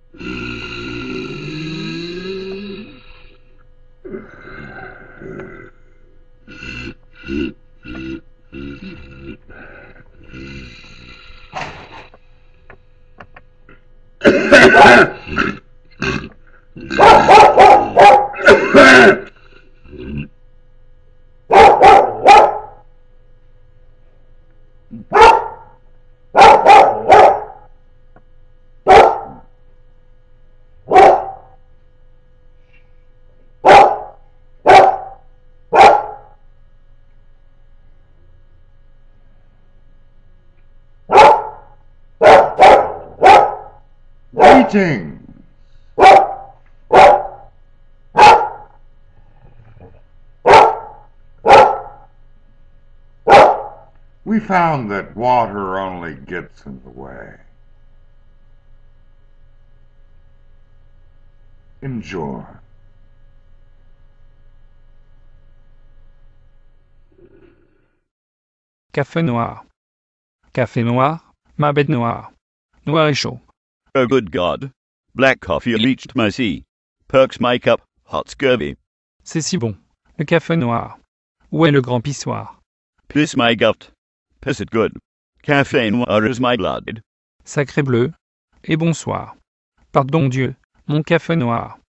Greetings. We found that water only gets in the way. Enjoy. Café Noir. Café Noir, ma bête noire. Noir et chaud. Oh good God. Black coffee leached my sea. Perks makeup, hot scurvy. C'est si bon. Le café noir. Où est le grand pissoir? Piss my gut. Piss it good. Café Noir is my blood. Sacré bleu. Et bonsoir. Pardon Dieu, mon café noir.